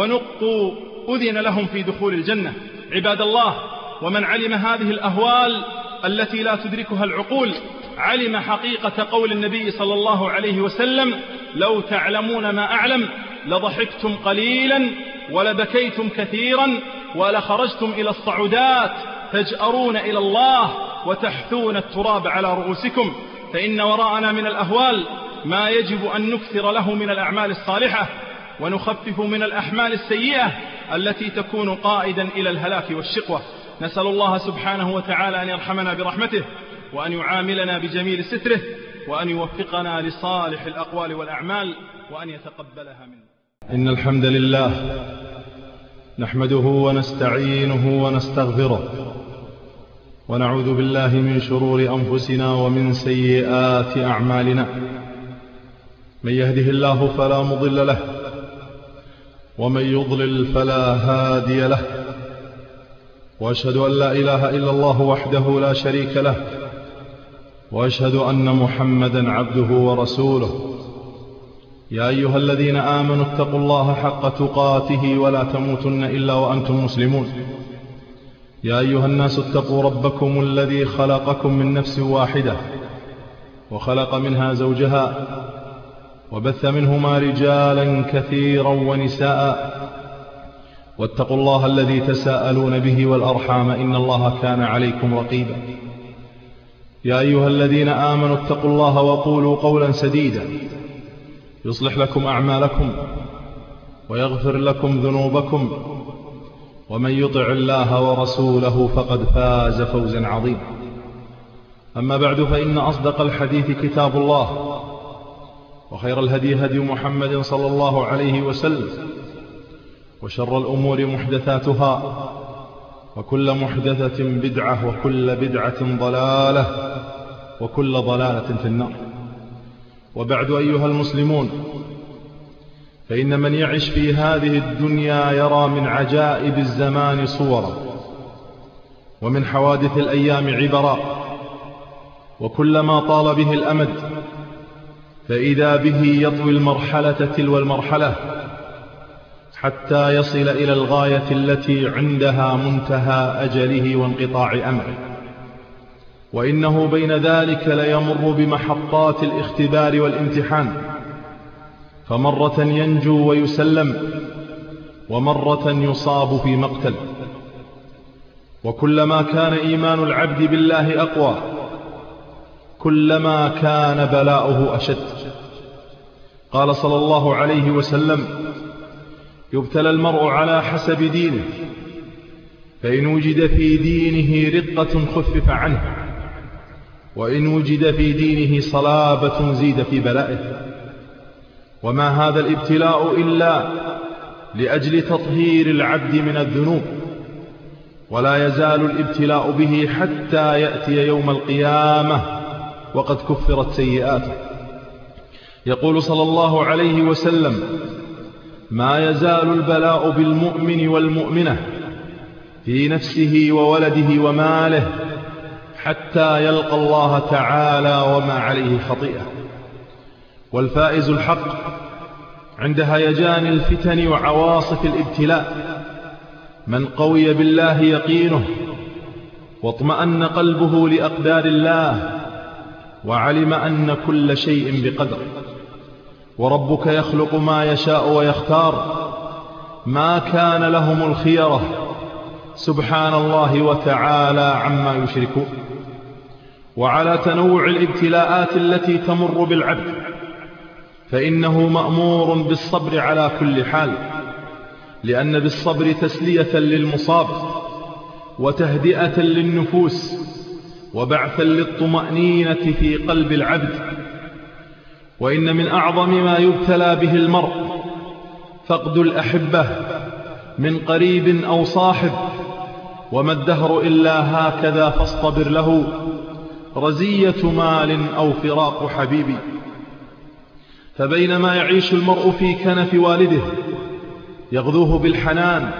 ونقوا أذن لهم في دخول الجنة. عباد الله، ومن علم هذه الأهوال التي لا تدركها العقول علم حقيقة قول النبي صلى الله عليه وسلم: لو تعلمون ما أعلم لضحكتم قليلا ولبكيتم كثيرا ولخرجتم إلى الصعودات تجأرون إلى الله وتحثون التراب على رؤوسكم. فإن وراءنا من الأهوال ما يجب أن نكثر له من الأعمال الصالحة ونخفف من الأحمال السيئة التي تكون قائدا إلى الهلاك والشقوة. نسأل الله سبحانه وتعالى أن يرحمنا برحمته وأن يعاملنا بجميل ستره وأن يوفقنا لصالح الأقوال والأعمال وأن يتقبلها منا. إن الحمد لله نحمده ونستعينه ونستغفره ونعوذ بالله من شرور أنفسنا ومن سيئات أعمالنا. من يهده الله فلا مضل له ومن يضلل فلا هادي له، وأشهد أن لا إله إلا الله وحده لا شريك له، وأشهد أن محمدا عبده ورسوله. يا أيها الذين آمنوا اتقوا الله حق تقاته ولا تموتن إلا وأنتم مسلمون. يا أيها الناس اتقوا ربكم الذي خلقكم من نفس واحدة وخلق منها زوجها وبث منهما رجالا كثيرا ونساء، واتقوا الله الذي تساءلون به والأرحام إن الله كان عليكم رقيبا. يا أيها الذين آمنوا اتقوا الله وقولوا قولا سديدا يصلح لكم أعمالكم ويغفر لكم ذنوبكم، ومن يطع الله ورسوله فقد فاز فوزا عظيما. أما بعد، فإن أصدق الحديث كتاب الله، وخير الهدي هدي محمد صلى الله عليه وسلم، وشر الأمور محدثاتها، وكل محدثة بدعة، وكل بدعة ضلالة، وكل ضلالة في النار. وبعد، أيها المسلمون، فإن من يعش في هذه الدنيا يرى من عجائب الزمان صورا، ومن حوادث الأيام عبرا، وكلما طال به الأمد فإذا به يطوي المرحلة تلو المرحلة حتى يصل إلى الغاية التي عندها منتهى أجله وانقطاع أمره. وإنه بين ذلك ليمر بمحطات الاختبار والامتحان، فمرة ينجو ويسلم، ومرة يصاب في مقتل. وكلما كان إيمان العبد بالله أقوى كلما كان بلاؤه أشد. قال صلى الله عليه وسلم: يبتلى المرء على حسب دينه، فإن وجد في دينه رقة خفف عنه، وإن وجد في دينه صلابة زيد في بلائه. وما هذا الابتلاء إلا لأجل تطهير العبد من الذنوب، ولا يزال الابتلاء به حتى يأتي يوم القيامة وقد كفرت سيئاته. يقول صلى الله عليه وسلم: ما يزال البلاء بالمؤمن والمؤمنة في نفسه وولده وماله حتى يلقى الله تعالى وما عليه خطيئة. والفائز الحق عند هيجان الفتن وعواصف الابتلاء من قوي بالله يقينه، واطمأن قلبه لأقدار الله، وعلم أن كل شيء بقدر. وربك يخلق ما يشاء ويختار، ما كان لهم الخيرة، سبحان الله وتعالى عما يشركون. وعلى تنوع الابتلاءات التي تمر بالعبد فإنه مأمور بالصبر على كل حال، لأن بالصبر تسلية للمصاب، وتهدئة للنفوس، وبعثا للطمأنينة في قلب العبد. وإن من أعظم ما يبتلى به المرء فقد الأحبة من قريب أو صاحب، وما الدهر إلا هكذا فاصطبر له، رزية مال أو فراق حبيبي. فبينما يعيش المرء في كنف والده يغذوه بالحنان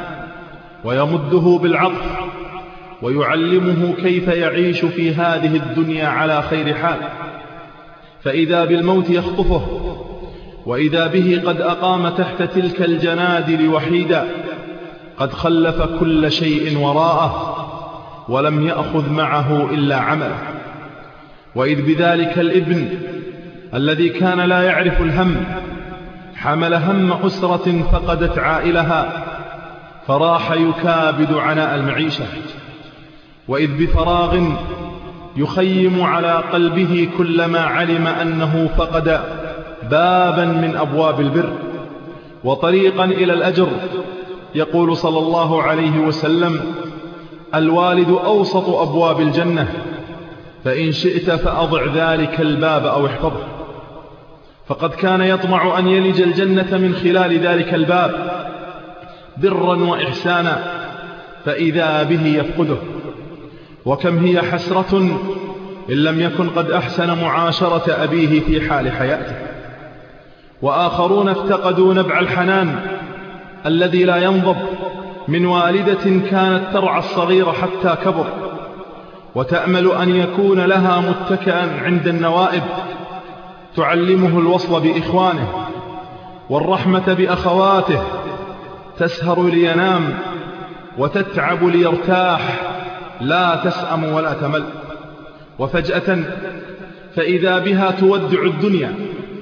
ويمده بالعطف ويعلمه كيف يعيش في هذه الدنيا على خير حال، فإذا بالموت يخطفه، وإذا به قد أقام تحت تلك الجنادل وحيدا، قد خلف كل شيء وراءه ولم يأخذ معه إلا عمله. وإذ بذلك الابن الذي كان لا يعرف الهم حمل هم أسرة فقدت عائلها، فراح يكابد عناء المعيشة. وإذ بفراغ يخيم على قلبه كلما علم أنه فقد بابا من أبواب البر وطريقا إلى الأجر. يقول صلى الله عليه وسلم: الوالد أوسط أبواب الجنة، فإن شئت فأضع ذلك الباب أو احفظه. فقد كان يطمع أن يلج الجنة من خلال ذلك الباب برا وإحسانا، فإذا به يفقده. وكم هي حسرة إن لم يكن قد أحسن معاشرة أبيه في حال حياته. وآخرون افتقدوا نبع الحنان الذي لا ينضب من والدة كانت ترعى الصغير حتى كبر، وتأمل أن يكون لها متكئا عند النوائب، تعلمه الوصل بإخوانه والرحمة بأخواته، تسهر لينام وتتعب ليرتاح، لا تسأم ولا تمل. وفجأة فإذا بها تودع الدنيا،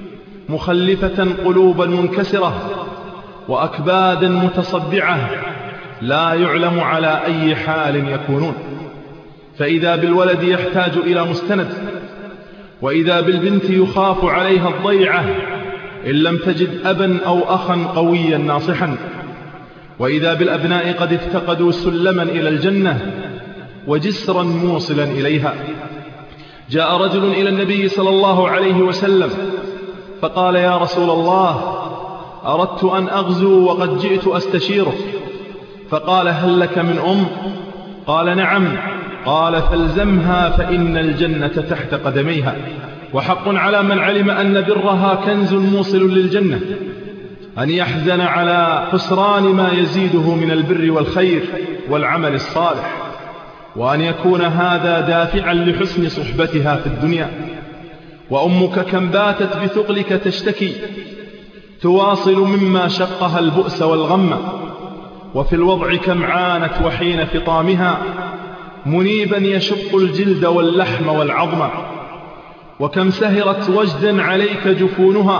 مخلفة قلوبا منكسرة وأكبادا متصدعة لا يعلم على أي حال يكونون. فإذا بالولد يحتاج إلى مستند، وإذا بالبنت يخاف عليها الضيعة إن لم تجد أبا أو أخا قويا ناصحا، وإذا بالأبناء قد افتقدوا سلما إلى الجنة وجسرا موصلا إليها. جاء رجل إلى النبي صلى الله عليه وسلم فقال: يا رسول الله، أردت أن أغزو وقد جئت أستشيرك. فقال: هل لك من أم؟ قال: نعم. قال: فالزمها فإن الجنة تحت قدميها. وحق على من علم أن برها كنز موصل للجنة أن يحزن على خسران ما يزيده من البر والخير والعمل الصالح، وأن يكون هذا دافعا لحسن صحبتها في الدنيا. وأمك كم باتت بثقلك تشتكي، تواصل مما شقها البؤس والغم، وفي الوضع كم عانت وحين فطامها منيبا يشق الجلد واللحم والعظم، وكم سهرت وجدا عليك جفونها،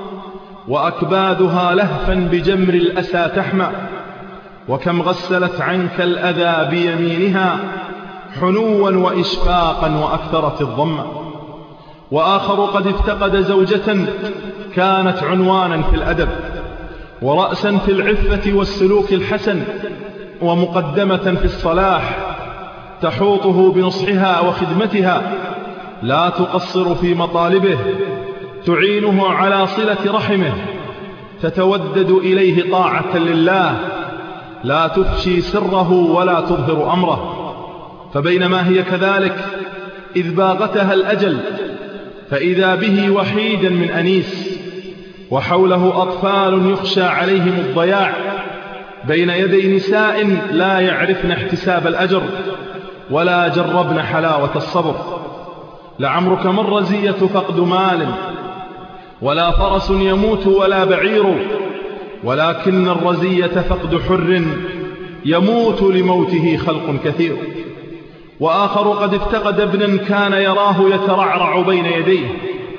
وأكبادها لهفا بجمر الأسى تحمى، وكم غسلت عنك الأذى بيمينها حنوا وإشفاقا وأكثرت الضم. وآخر قد افتقد زوجة كانت عنوانا في الأدب ورأسا في العفة والسلوك الحسن ومقدمة في الصلاح، تحوطه بنصحها وخدمتها، لا تقصر في مطالبه، تعينه على صلة رحمه، تتودد إليه طاعة لله، لا تفشي سره ولا تظهر أمره. فبينما هي كذلك إذ باغتها الأجل، فإذا به وحيدا من أنيس، وحوله أطفال يخشى عليهم الضياع، بين يدي نساء لا يعرفن احتساب الأجر ولا جربن حلاوة الصبر. لعمرك ما الرزية فقد مال، ولا فرس يموت ولا بعير، ولكن الرزية فقد حر يموت لموته خلق كثير. وآخر قد افتقد ابنا كان يراه يترعرع بين يديه،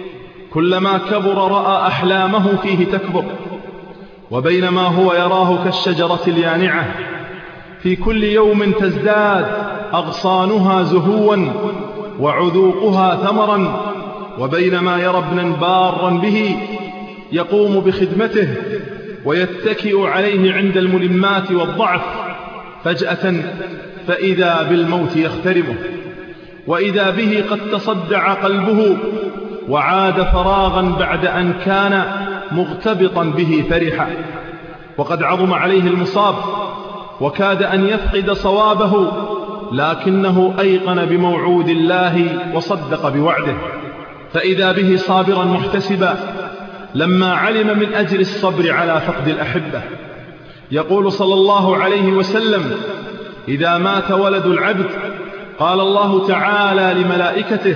كلما كبر رأى أحلامه فيه تكبر، وبينما هو يراه كالشجرة اليانعة في كل يوم تزداد أغصانها زهوا وعذوقها ثمرا، وبينما يرى ابنا بارا به يقوم بخدمته ويتكئ عليه عند الملمات والضعف، فجأة فإذا بالموت يخترمه، وإذا به قد تصدع قلبه وعاد فراغا بعد أن كان مغتبطا به فرحا، وقد عظم عليه المصاب وكاد أن يفقد صوابه، لكنه أيقن بموعود الله وصدق بوعده، فإذا به صابرا محتسبا لما علم من أجر الصبر على فقد الأحبة. يقول صلى الله عليه وسلم: إذا مات ولد العبد قال الله تعالى لملائكته: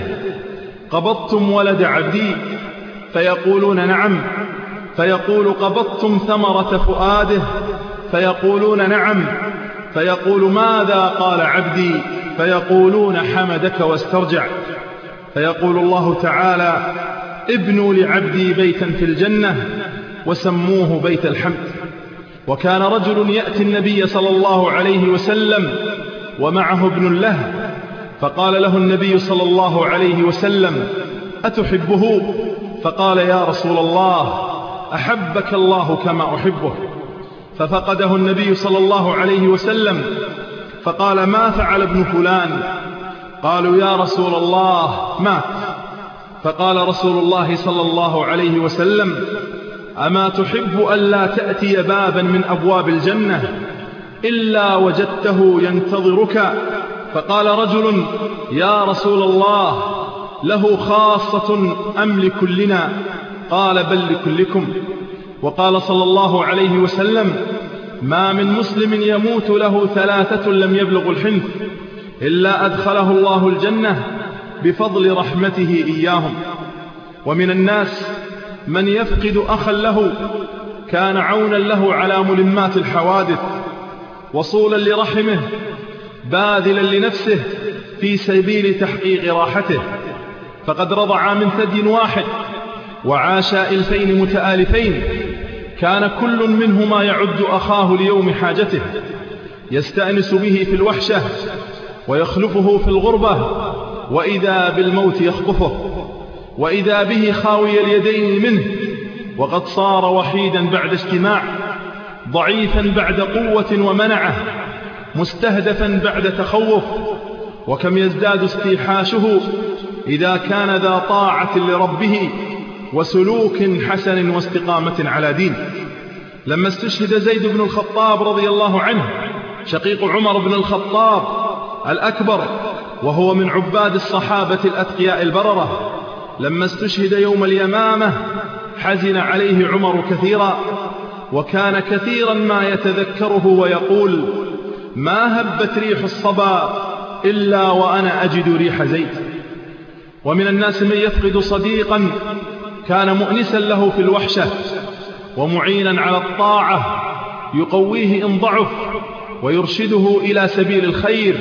قبضتم ولد عبدي؟ فيقولون: نعم. فيقول: قبضتم ثمرة فؤاده؟ فيقولون: نعم. فيقول: ماذا قال عبدي؟ فيقولون: حمدك واسترجع. فيقول الله تعالى: ابنوا لعبدي بيتا في الجنة وسموه بيت الحمد. وكان رجل يأتي النبي صلى الله عليه وسلم ومعه ابن له، فقال له النبي صلى الله عليه وسلم: أتحبه؟ فقال: يا رسول الله، أحبك الله كما أحبه. ففقده النبي صلى الله عليه وسلم فقال: ما فعل ابن فلان؟ قالوا: يا رسول الله، مات. فقال رسول الله صلى الله عليه وسلم: أما تحب ألا تأتي بابا من أبواب الجنة إلا وجدته ينتظرك؟ فقال رجل: يا رسول الله، له خاصة أم لكلنا؟ قال: بل لكلكم. وقال صلى الله عليه وسلم: ما من مسلم يموت له 3 لم يبلغ الحنث إلا أدخله الله الجنة بفضل رحمته إياهم. ومن الناس من يفقد أخا له كان عونا له على ملمات الحوادث، وصولا لرحمه، باذلا لنفسه في سبيل تحقيق راحته. فقد رضعا من ثدي واحد وعاشا 2000 متآلفين، كان كل منهما يعد أخاه ليوم حاجته، يستأنس به في الوحشة ويخلفه في الغربة، وإذا بالموت يخطفه، وإذا به خاوي اليدين منه، وقد صار وحيدا بعد اجتماع، ضعيفا بعد قوة ومنعه، مستهدفا بعد تخوف. وكم يزداد استيحاشه إذا كان ذا طاعة لربه وسلوك حسن واستقامة على دين. لما استشهد زيد بن الخطاب رضي الله عنه شقيق عمر بن الخطاب الأكبر، وهو من عباد الصحابة الأتقياء البررة، لما استشهد يوم اليمامة حزن عليه عمر كثيرا، وكان كثيرا ما يتذكره ويقول: ما هبت ريح الصبا إلا وأنا أجد ريح زيد. ومن الناس من يفقد صديقا كان مؤنسا له في الوحشة ومعينا على الطاعة، يقويه إن ضعف ويرشده إلى سبيل الخير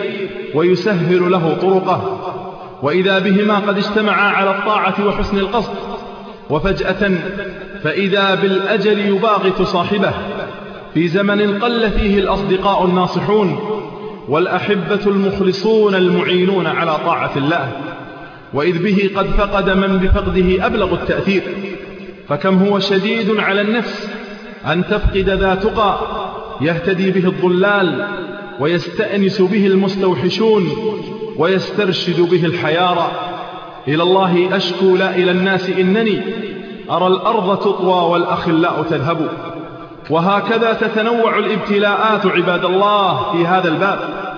ويسهل له طرقه، وإذا بهما قد اجتمعا على الطاعة وحسن القصد، وفجأة فإذا بالأجل يباغت صاحبه في زمن قل فيه الأصدقاء الناصحون والأحبة المخلصون المعينون على طاعة الله، وإذ به قد فقد من بفقده أبلغ التأثير. فكم هو شديد على النفس أن تفقد ذا تقى يهتدي به الضلال ويستأنس به المستوحشون ويسترشد به الحيارى. إلى الله أشكو لا إلى الناس إنني أرى الأرض تطوى والأخلاء تذهب. وهكذا تتنوع الابتلاءات عباد الله في هذا الباب،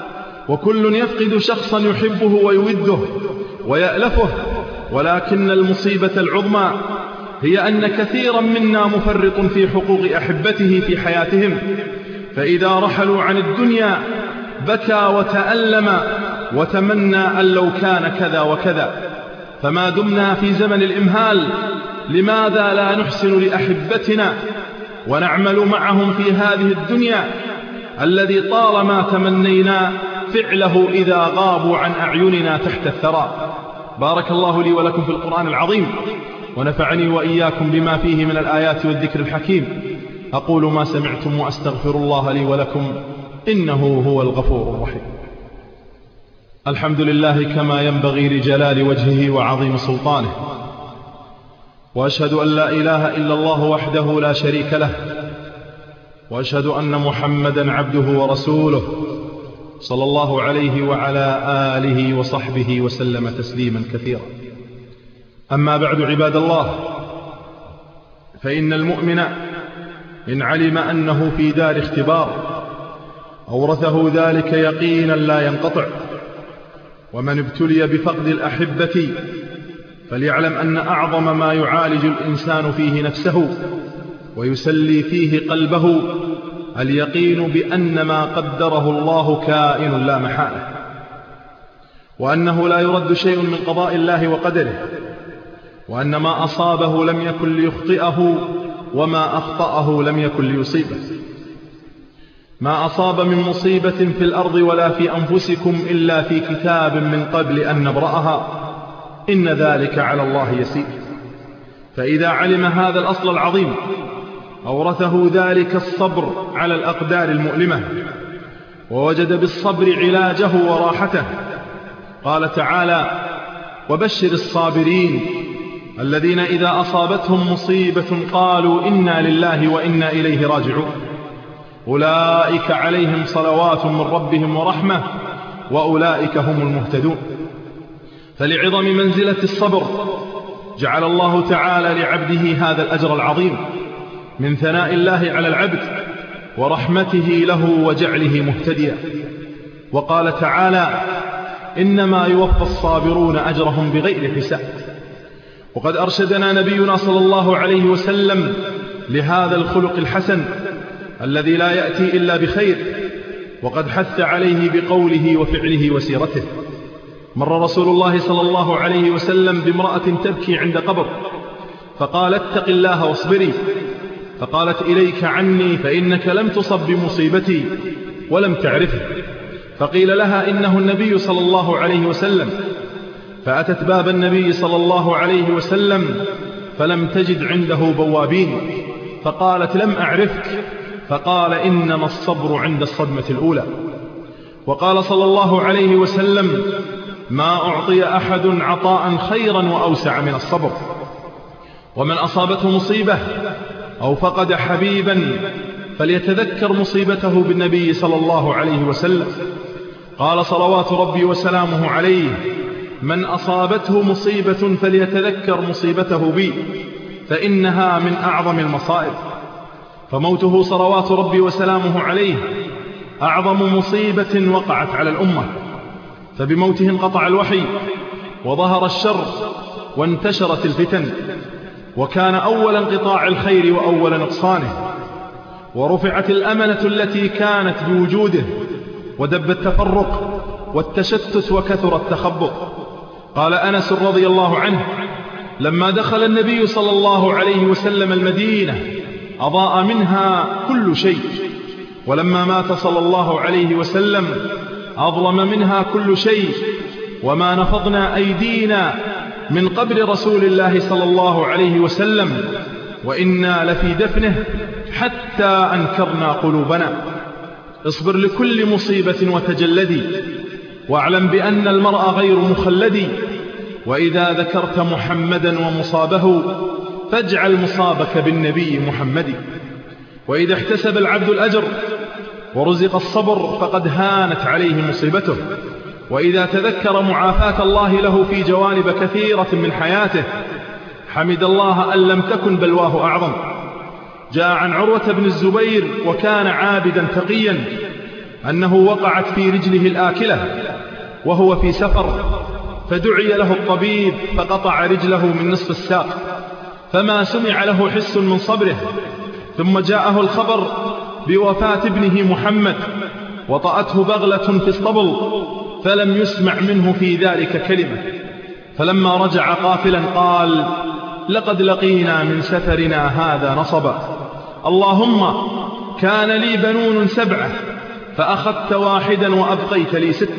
وكل يفقد شخصا يحبه ويوده ويألفه، ولكن المصيبة العظمى هي أن كثيرا منا مفرط في حقوق أحبته في حياتهم، فإذا رحلوا عن الدنيا بكى وتألم وتمنى أن لو كان كذا وكذا. فما دمنا في زمن الإمهال لماذا لا نحسن لأحبتنا ونعمل معهم في هذه الدنيا الذي طالما تمنينا فعله إذا غابوا عن أعيننا تحت الثرى. بارك الله لي ولكم في القرآن العظيم، ونفعني وإياكم بما فيه من الآيات والذكر الحكيم. أقول ما سمعتم وأستغفر الله لي ولكم إنه هو الغفور الرحيم. الحمد لله كما ينبغي لجلال وجهه وعظيم سلطانه، وأشهد أن لا إله إلا الله وحده لا شريك له، وأشهد أن محمدا عبده ورسوله صلى الله عليه وعلى آله وصحبه وسلم تسليما كثيرا. أما بعد عباد الله، فإن المؤمن إن علم أنه في دار اختبار أورثه ذلك يقينا لا ينقطع. ومن ابتلي بفقد الأحبة فليعلم أن أعظم ما يعالج الإنسان فيه نفسه ويسلي فيه قلبه اليقين بأن ما قدره الله كائن لا محالة، وأنه لا يرد شيء من قضاء الله وقدره، وأن ما أصابه لم يكن ليخطئه وما أخطأه لم يكن ليصيبه. ما أصاب من مصيبة في الأرض ولا في أنفسكم إلا في كتاب من قبل أن نبرأها إن ذلك على الله يسير. فإذا علم هذا الأصل العظيم أورثه ذلك الصبر على الأقدار المؤلمة، ووجد بالصبر علاجه وراحته. قال تعالى: وبشر الصابرين الذين إذا أصابتهم مصيبة قالوا إنا لله وإنا إليه راجعون أولئك عليهم صلوات من ربهم ورحمة وأولئك هم المهتدون. فلعظم منزلة الصبر جعل الله تعالى لعبده هذا الأجر العظيم من ثناء الله على العبد ورحمته له وجعله مهتديا. وقال تعالى: إنما يوفى الصابرون أجرهم بغير حساب. وقد أرشدنا نبينا صلى الله عليه وسلم لهذا الخلق الحسن الذي لا يأتي إلا بخير، وقد حث عليه بقوله وفعله وسيرته. مر رسول الله صلى الله عليه وسلم بامرأة تبكي عند قبر، فقال: اتق الله واصبري. فقالت: إليك عني، فإنك لم تصب بمصيبتي ولم تعرفه. فقيل لها: إنه النبي صلى الله عليه وسلم. فأتت باب النبي صلى الله عليه وسلم فلم تجد عنده بوابين، فقالت: لم أعرفك. فقال: إنما الصبر عند الصدمة الأولى. وقال صلى الله عليه وسلم: ما أعطي أحد عطاء خيرا وأوسع من الصبر. ومن أصابته مصيبة أو فقد حبيبا فليتذكر مصيبته بالنبي صلى الله عليه وسلم. قال صلوات ربي وسلامه عليه: من أصابته مصيبة فليتذكر مصيبته بي، فإنها من أعظم المصائب. فموته صلوات ربي وسلامه عليه أعظم مصيبة وقعت على الأمة، فبموته انقطع الوحي وظهر الشر وانتشرت الفتن، وكان أول انقطاع الخير وأول نقصانه، ورفعت الأمنة التي كانت بوجوده، ودب التفرق والتشتت وكثر التخبط. قال أنس رضي الله عنه: لما دخل النبي صلى الله عليه وسلم المدينة أضاء منها كل شيء، ولما مات صلى الله عليه وسلم أظلم منها كل شيء، وما نفضنا أيدينا من قبر رسول الله صلى الله عليه وسلم وإنا لفي دفنه حتى أنكرنا قلوبنا. اصبر لكل مصيبة وتجلدي، واعلم بأن المرء غير مخلد، وإذا ذكرت محمدا ومصابه فاجعل مصابك بالنبي محمد. وإذا احتسب العبد الأجر ورزق الصبر فقد هانت عليه مصيبته، وإذا تذكر معافاة الله له في جوانب كثيرة من حياته حمد الله أن لم تكن بلواه أعظم. جاء عن عروة بن الزبير وكان عابدا تقيا أنه وقعت في رجله الآكلة وهو في سفر، فدعي له الطبيب فقطع رجله من نصف الساق، فما سمع له حس من صبره. ثم جاءه الخبر بوفاة ابنه محمد، وطأته بغلة في الطبل فلم يسمع منه في ذلك كلمة. فلما رجع قافلا قال: لقد لقينا من سفرنا هذا نصبا، اللهم كان لي بنون 7 فأخذت واحدا وأبقيت لي 6،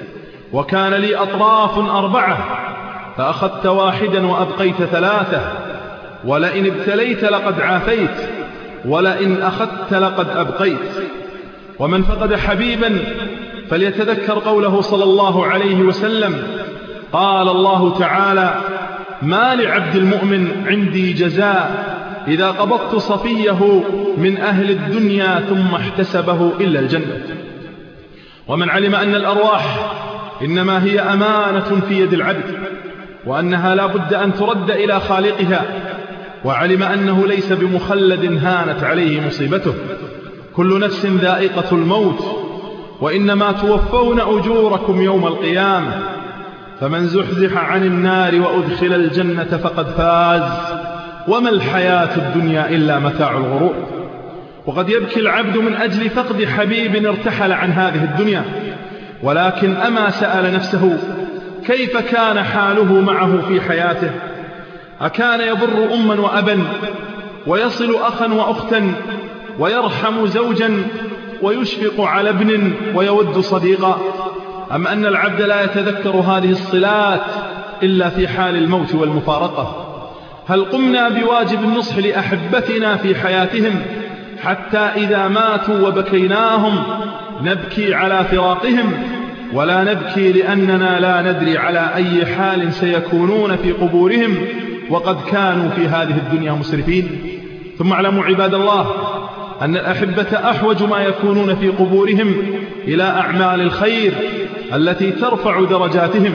وكان لي أطراف 4 فأخذت واحدا وأبقيت 3، ولئن ابتليت لقد عافيت، ولئن أخذت لقد أبقيت. ومن فقد حبيبا فليتذكر قوله صلى الله عليه وسلم: قال الله تعالى: ما لعبد المؤمن عندي جزاء إذا قبضت صفيه من أهل الدنيا ثم احتسبه إلا الجنة. ومن علم أن الأرواح إنما هي أمانة في يد العبد، وأنها لا بد أن ترد إلى خالقها، وعلم أنه ليس بمخلد هانت عليه مصيبته. كل نفس ذائقة الموت، وإنما توفون أجوركم يوم القيامة، فمن زحزح عن النار وأدخل الجنة فقد فاز، وما الحياة الدنيا إلا متاع الغرور. وقد يبكي العبد من أجل فقد حبيب ارتحل عن هذه الدنيا، ولكن أما سأل نفسه كيف كان حاله معه في حياته؟ أكان يبر أما وأبا، ويصل أخا وأختا، ويرحم زوجا، ويشفق على ابن، ويود صديقا؟ أم أن العبد لا يتذكر هذه الصلات إلا في حال الموت والمفارقة؟ هل قمنا بواجب النصح لأحبتنا في حياتهم حتى إذا ماتوا وبكيناهم نبكي على فراقهم، ولا نبكي لأننا لا ندري على أي حال سيكونون في قبورهم وقد كانوا في هذه الدنيا مسرفين؟ ثم اعلموا عباد الله أن الأحبة أحوج ما يكونون في قبورهم إلى أعمال الخير التي ترفع درجاتهم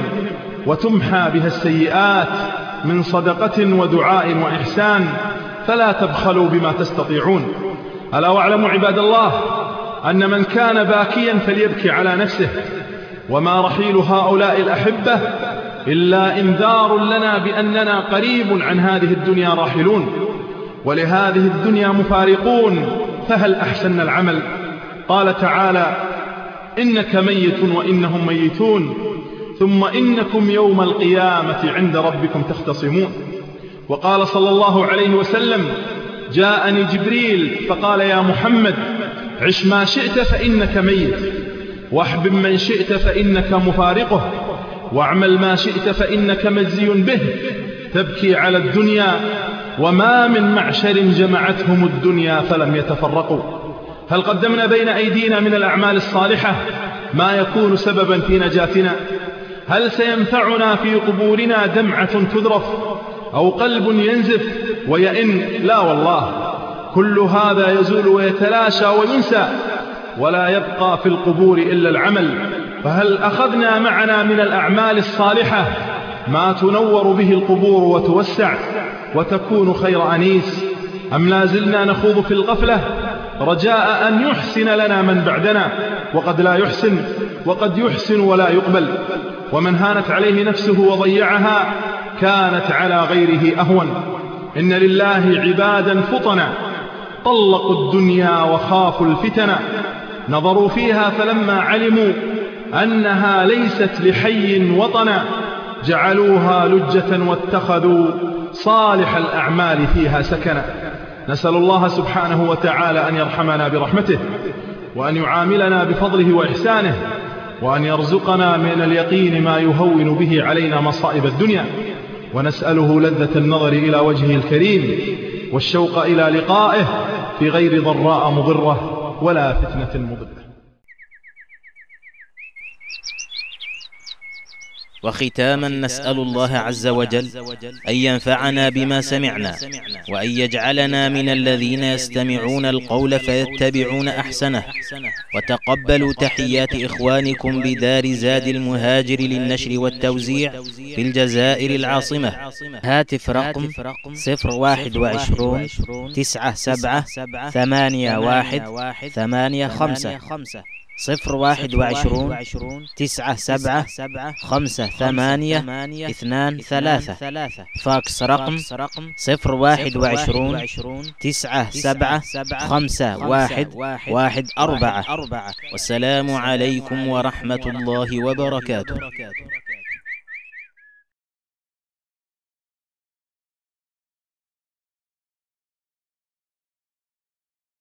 وتمحى بها السيئات من صدقة ودعاء وإحسان، فلا تبخلوا بما تستطيعون. ألا واعلموا عباد الله أن من كان باكيا فليبكي على نفسه، وما رحيل هؤلاء الأحبة إلا إنذار لنا بأننا قريب عن هذه الدنيا راحلون، ولهذه الدنيا مفارقون، فهل أحسن العمل؟ قال تعالى: إنك ميت وإنهم ميتون ثم إنكم يوم القيامة عند ربكم تختصمون. وقال صلى الله عليه وسلم: جاءني جبريل فقال: يا محمد، عش ما شئت فإنك ميت، واحبب من شئت فإنك مفارقه، واعمل ما شئت فإنك مجزي به، تبكي على الدنيا وما من معشر جمعتهم الدنيا فلم يتفرقوا. هل قدمنا بين أيدينا من الأعمال الصالحة ما يكون سببا في نجاتنا؟ هل سينفعنا في قبورنا دمعة تذرف أو قلب ينزف ويئن؟ لا والله، كل هذا يزول ويتلاشى وينسى، ولا يبقى في القبور إلا العمل. فهل أخذنا معنا من الأعمال الصالحة ما تنور به القبور وتوسع وتكون خير أنيس، أم لا زلنا نخوض في الغفلة رجاء أن يحسن لنا من بعدنا، وقد لا يحسن، وقد يحسن ولا يقبل؟ ومن هانت عليه نفسه وضيعها كانت على غيره أهون. إن لله عبادا فطنا طلقوا الدنيا وخافوا الفتنا، نظروا فيها فلما علموا أنها ليست لحي وطنا جعلوها لجة واتخذوا صالح الأعمال فيها سكنا. نسأل الله سبحانه وتعالى أن يرحمنا برحمته، وأن يعاملنا بفضله وإحسانه، وأن يرزقنا من اليقين ما يهون به علينا مصائب الدنيا، ونسأله لذة النظر إلى وجهه الكريم والشوق إلى لقائه في غير ضراء مضرة ولا فتنة مضلة. وختاما نسأل الله عز وجل أن ينفعنا بما سمعنا، وأن يجعلنا من الذين يستمعون القول فيتبعون أحسنه. وتقبلوا تحيات إخوانكم بدار زاد المهاجر للنشر والتوزيع في الجزائر العاصمة. هاتف رقم 021 97 81 85 021 97 58 23. فاكس رقم 021 97 51 14. والسلام عليكم ورحمة الله وبركاته.